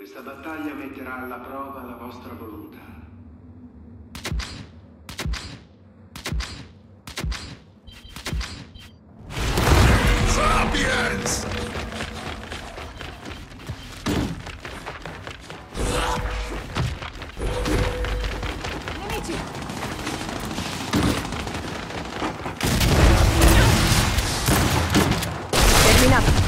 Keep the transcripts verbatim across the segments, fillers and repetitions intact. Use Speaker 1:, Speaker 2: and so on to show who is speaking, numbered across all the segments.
Speaker 1: Questa battaglia metterà alla prova la vostra volontà.
Speaker 2: Sapiens!
Speaker 3: Nemici! Terminato!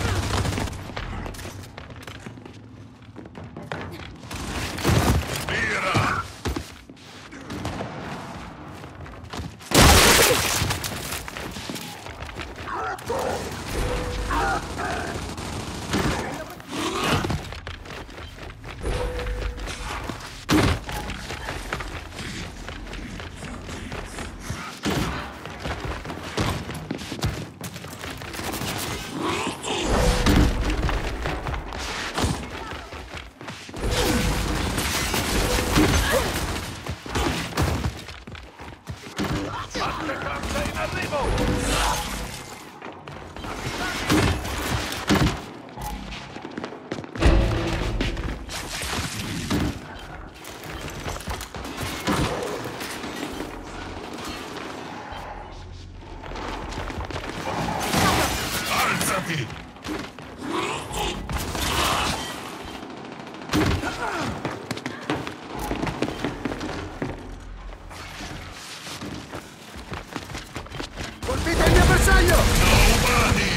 Speaker 2: Colpite il mio bersaglio! No umani!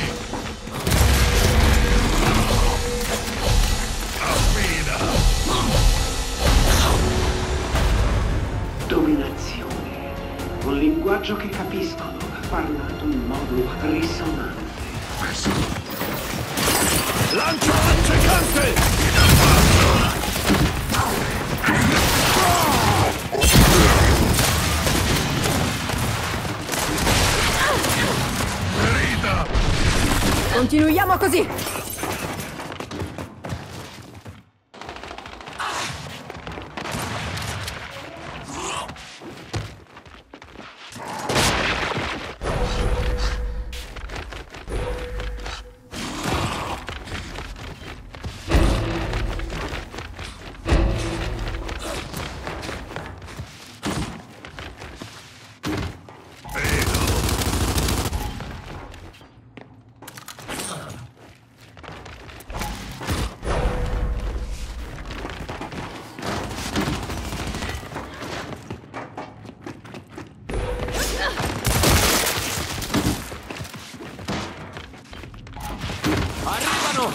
Speaker 2: Affida!
Speaker 1: Dominazione. Un linguaggio che capiscono, parlato in modo risonante.
Speaker 2: Lancia accecante! Ferita!
Speaker 3: Continuiamo così!
Speaker 2: Arrivano!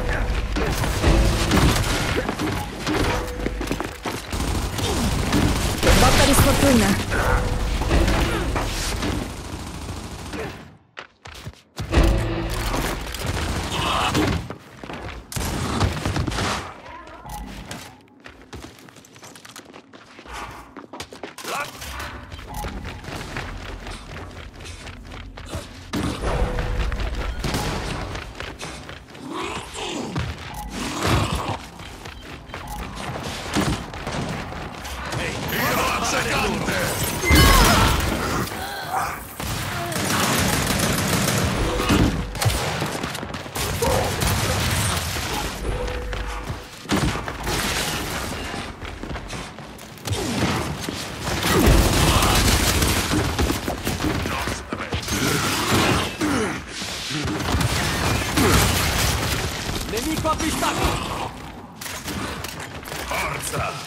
Speaker 3: Botta di sfortuna!
Speaker 2: Nemico avvistato! Forza!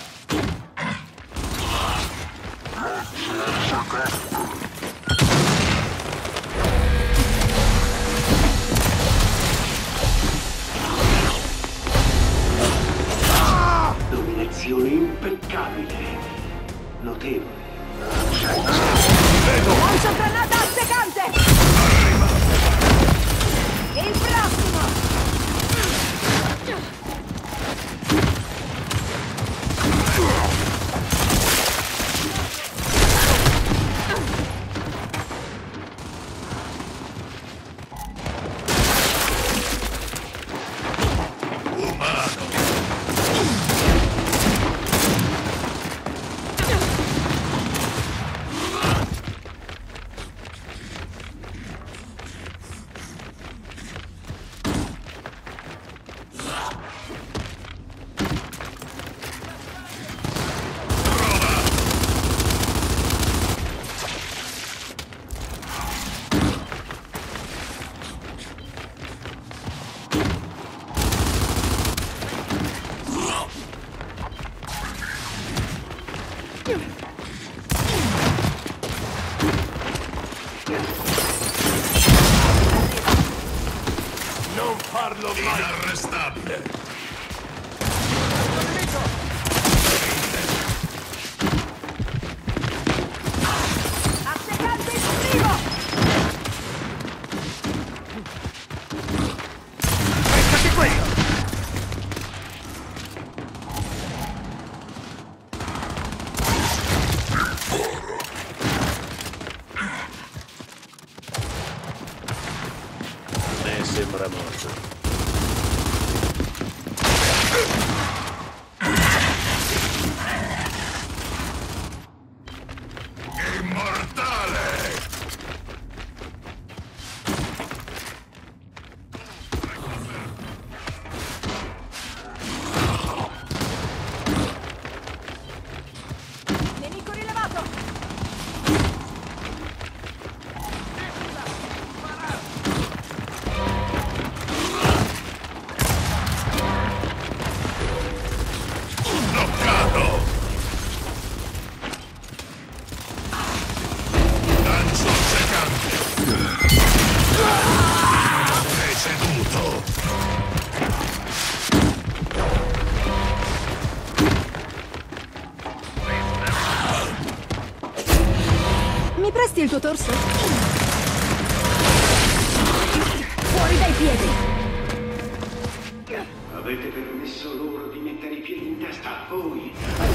Speaker 1: Dominazione impeccabile. Notevole.
Speaker 2: Vedo!
Speaker 3: Lancio granata attaccante!
Speaker 2: Arriva!
Speaker 3: Il prossimo!
Speaker 2: Non farlo mai! Inarrestabile!
Speaker 3: Attaccante esplosivo!
Speaker 2: Beccati quello! Ne sembra morto.
Speaker 3: Nemico rilevato!
Speaker 2: Bloccato! Lancio secante! Sei seduto!
Speaker 3: Mi presti il tuo torso? Fuori dai piedi!
Speaker 1: Avete permesso loro di mettere i piedi in testa a voi.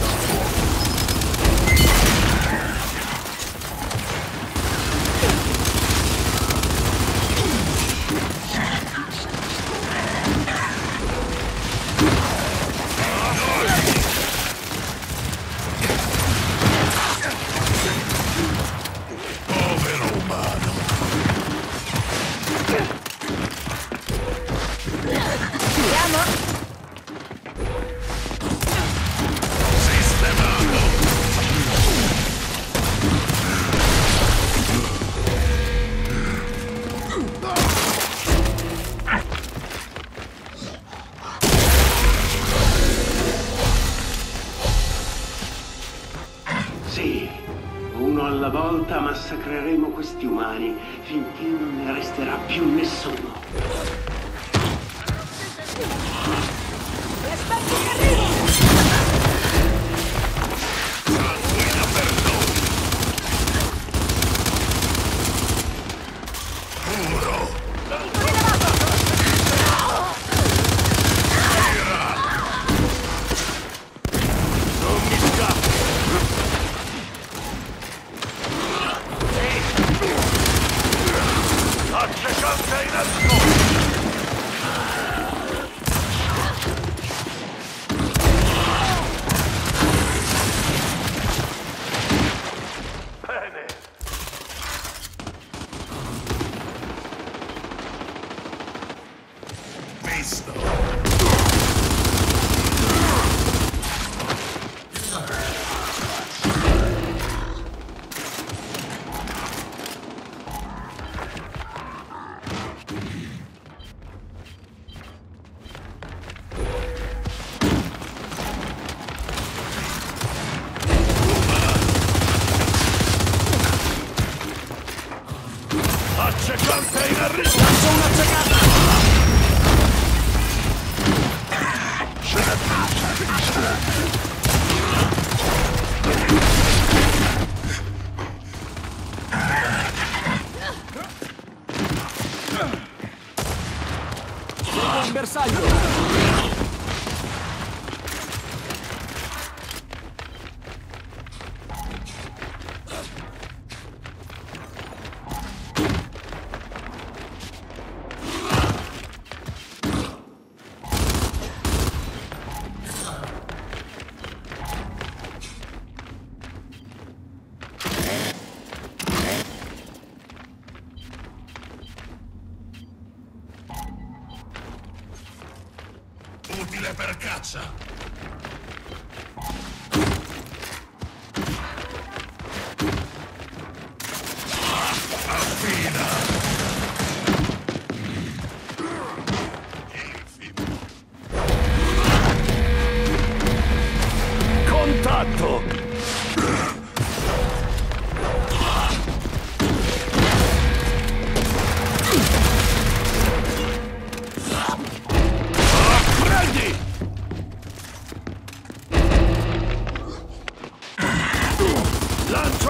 Speaker 2: Povero umano!
Speaker 3: Andiamo!
Speaker 2: Sistemato!
Speaker 1: Sì, uno alla volta massacreremo questi umani finché non ne resterà più nessuno.
Speaker 3: Aspetti che arrivo!
Speaker 2: Tranquilla per noi! Puro!
Speaker 3: Nemico rilevato!
Speaker 2: Non mi scappo! Accecante in ascolto! Bene! Visto! Accecante in arrivo! Lancio un'accecata! Seguo un bersaglio! Utile per caccia! Affina! Contatto!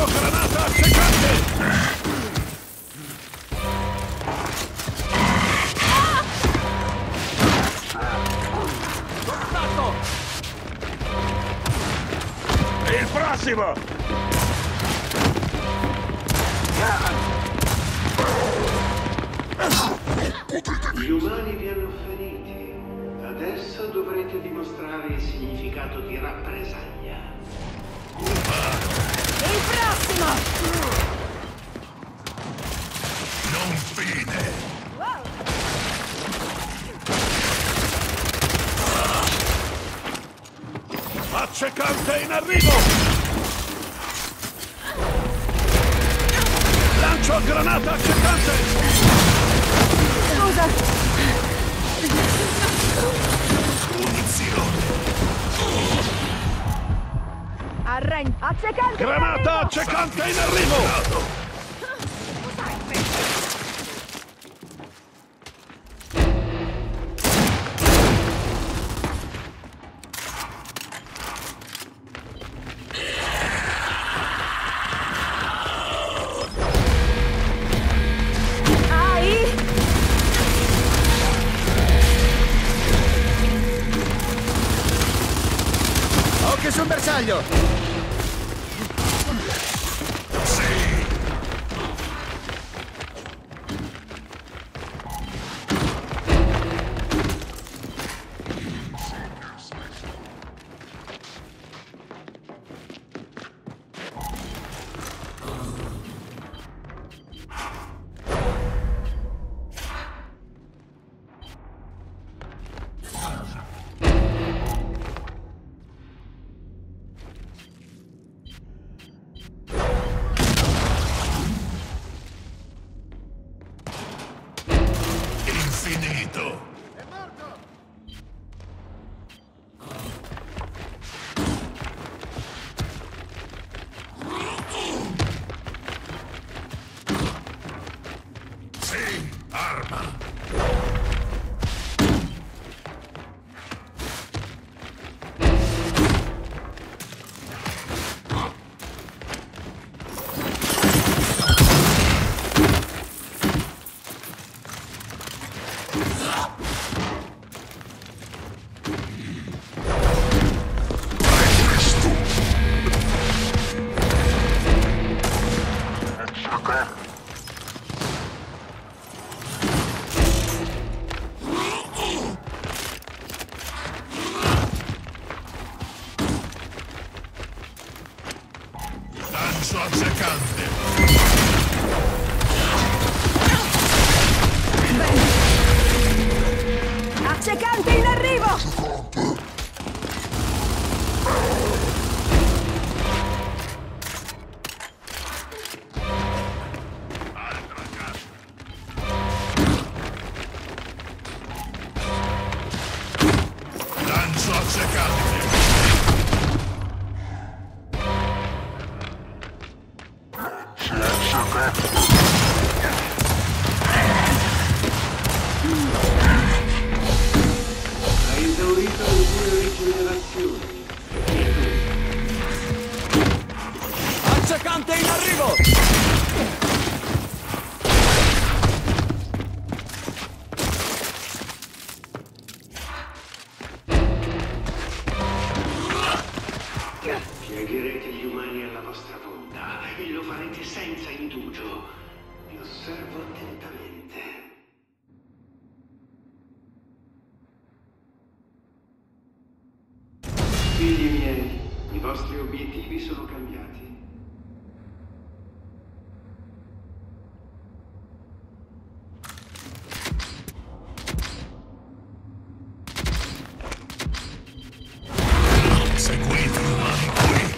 Speaker 2: granata accecante! Contatto!
Speaker 4: Il prossimo!
Speaker 1: Gli umani vi hanno feriti. Adesso dovrete dimostrare il significato di rappresaglia.
Speaker 3: Il prossimo!
Speaker 2: Non fine!
Speaker 3: Wow.
Speaker 2: Accecante in arrivo! Lancio granata accecante!
Speaker 3: Scusa!
Speaker 2: Munizione!
Speaker 3: Arrendi! Accecante! in
Speaker 2: Granata
Speaker 3: arrivo!
Speaker 2: accecante in arrivo!
Speaker 3: Ai!
Speaker 5: Occhio sul bersaglio!
Speaker 2: Sì! Infinito! Sì, arma! Lancio accecante!
Speaker 3: Accecante in arrivo!
Speaker 2: Lancio accecante!
Speaker 1: Hai esaurito le tue rigenerazioni.
Speaker 5: Accecante in arrivo!
Speaker 1: Piegherete gli umani alla vostra volontà e lo farete senza indugio. Vi osservo attentamente. Figli miei, i vostri obiettivi sono cambiati.
Speaker 2: Seguite gli umani qui!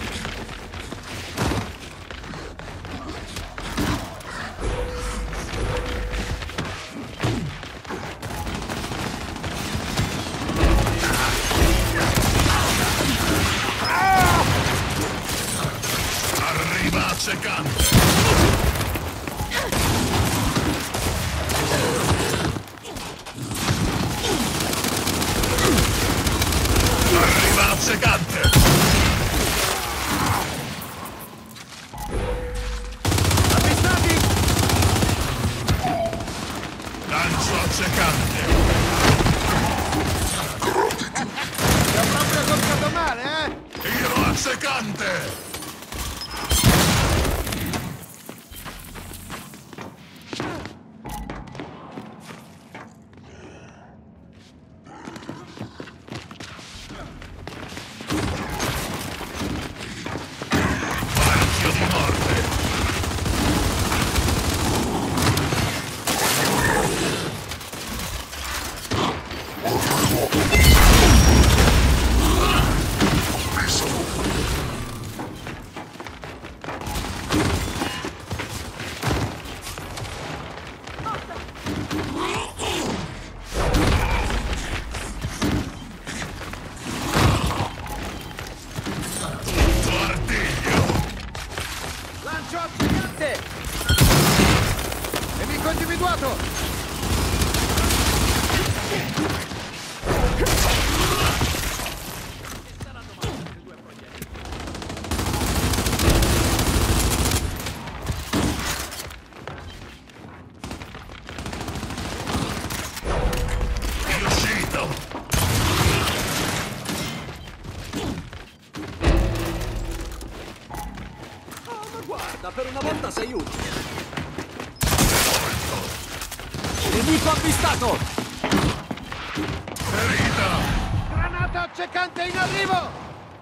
Speaker 2: Arriva accecante! Arriva accecante! Accecante! Marchio di morte!
Speaker 5: Lancio accecante! Nemico individuato!
Speaker 2: Riuscito!
Speaker 6: Guarda, per una volta sei utile. Nemico avvistato!
Speaker 2: Ferita!
Speaker 5: Granata accecante in arrivo!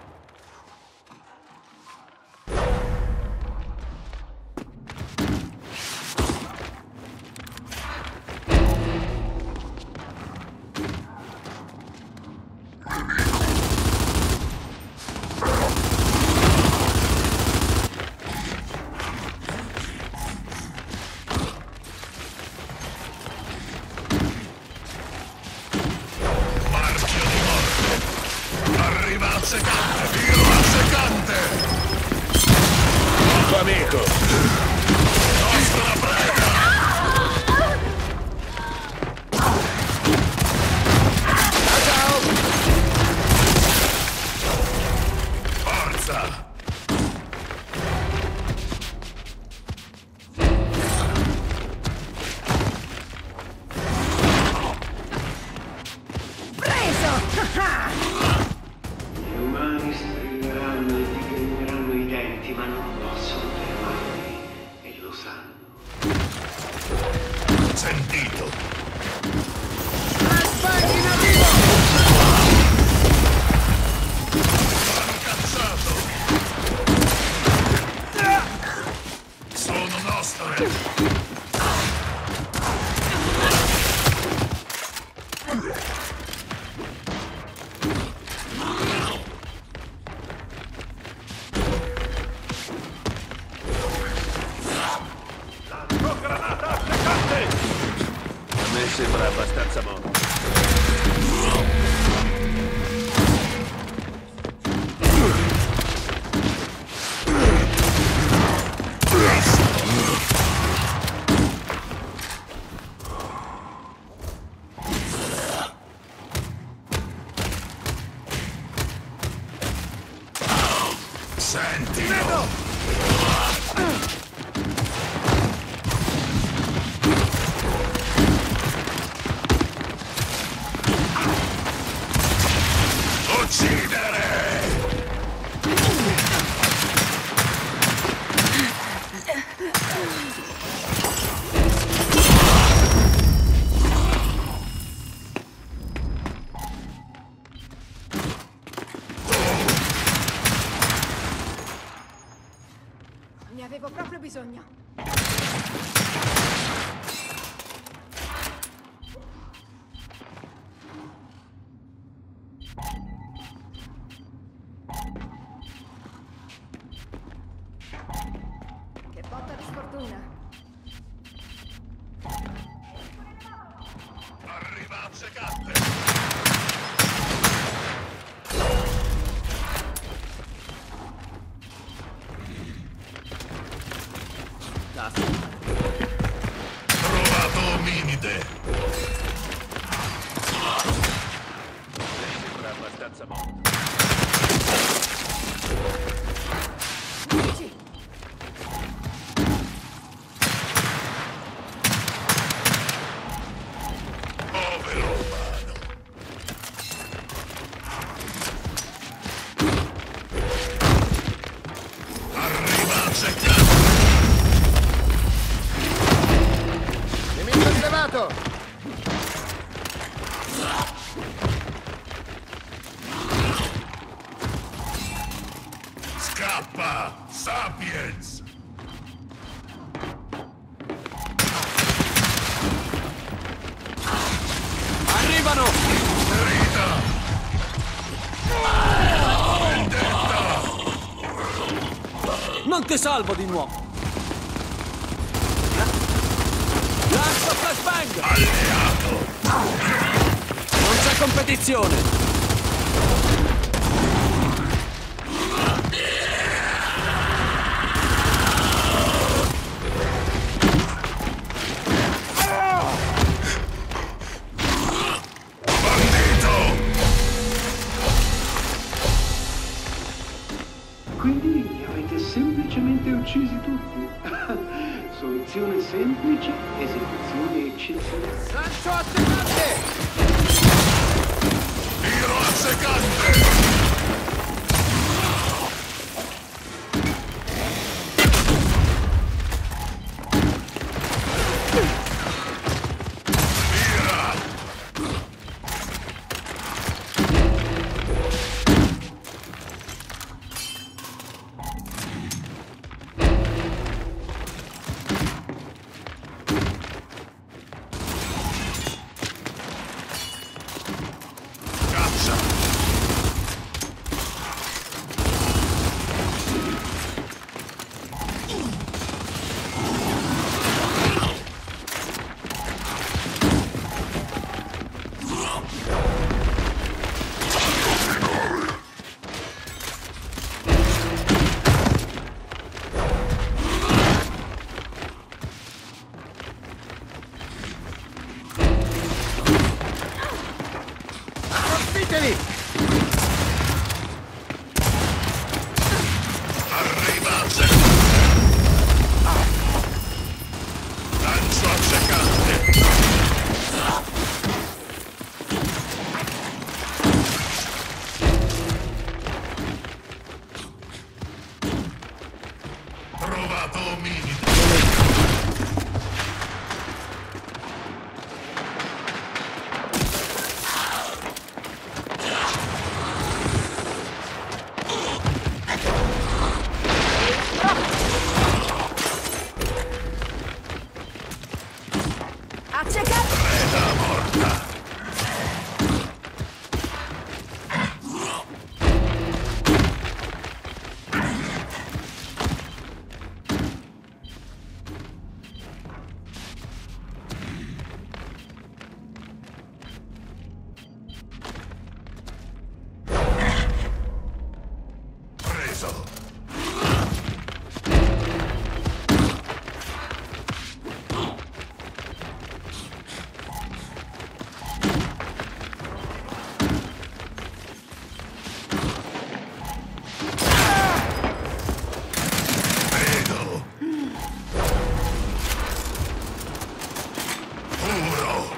Speaker 2: Marchio di morte! Arriva accecante! Tiro accecante!
Speaker 4: Tuo amico!
Speaker 2: Nostra preda!
Speaker 5: Ciao!
Speaker 2: Forza!
Speaker 1: Gli umani strilleranno e digregneranno i denti, ma non possono fermarli. E lo sanno.
Speaker 2: Sentito!
Speaker 5: Flashbang in arrivo!
Speaker 2: Incazzato! Sono nostre!
Speaker 4: Lancio granata accecante! A me sembra abbastanza morto.
Speaker 2: Sentilo! Uccidere!
Speaker 3: Ne avevo proprio bisogno. Che botta di sfortuna.
Speaker 2: Arriva accecante! Trovato ominide!
Speaker 4: Sembra abbastanza morto.
Speaker 3: Sì.
Speaker 2: Povero umano! Seccante!
Speaker 5: Nemico rilevato!
Speaker 2: Scappa! Sapiens!
Speaker 6: Arrivano!
Speaker 2: Rita!
Speaker 6: Non ti salvo di nuovo! Lancio flashbang!
Speaker 2: Alleato!
Speaker 6: Non c'è competizione!
Speaker 1: Quindi li avete semplicemente uccisi tutti. Soluzione semplice, esecuzione eccezionale.
Speaker 5: Lancio attaccante!
Speaker 2: Tiro a secante!
Speaker 5: Colpiteli!
Speaker 2: Arriva a secante! Lancio a secante! Trovato ominidi!
Speaker 3: Accecato!
Speaker 2: Preda morta! Preso! Vedo! Puro!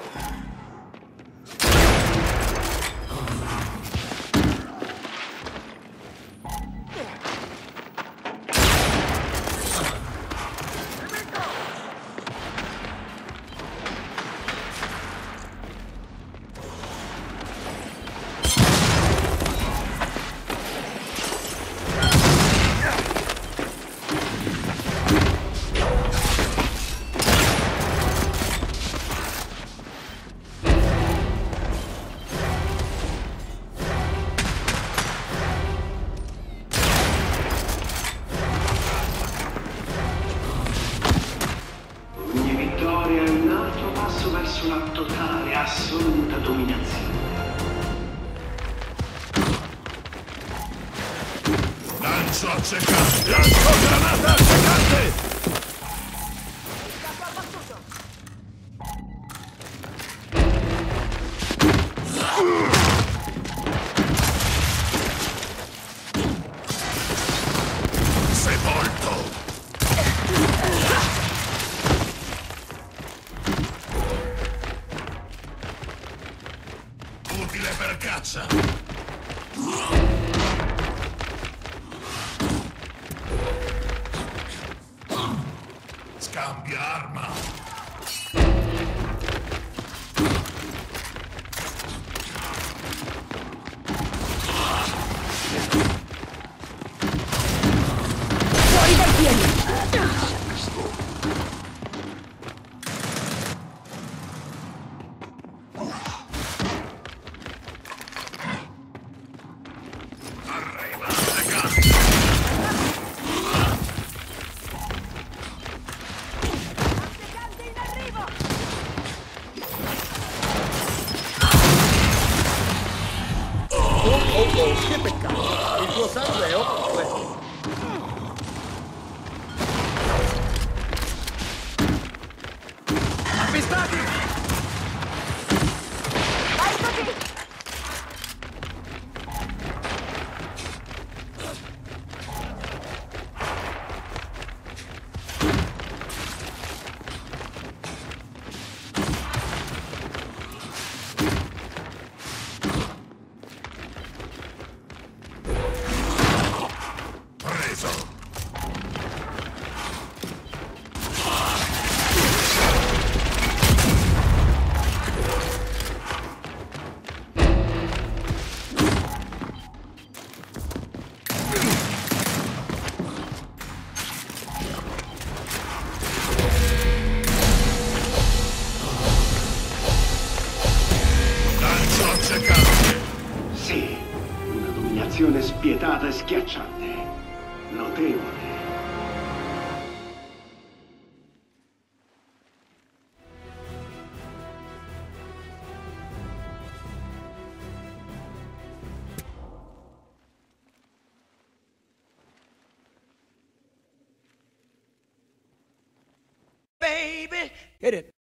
Speaker 1: Ogni vittoria è un altro passo verso una totale, assoluta dominazione.
Speaker 2: Lancio a secante!
Speaker 4: Lancio granata accecante!
Speaker 3: Scappo abbattuto!
Speaker 2: Sepolto! Utile per caccia! Cambia arma.
Speaker 3: Fuori dai piedi!
Speaker 2: Arriva, secante.
Speaker 3: Attaccante in arrivo!
Speaker 5: Oh, oh, oh, che peccato. Il tuo sangue è ovunque.
Speaker 6: Avvistati!
Speaker 3: Vai così!
Speaker 2: Preso. Lancio accecante.
Speaker 1: Sì, una dominazione spietata e schiacciante. Notevole.
Speaker 6: Hit it.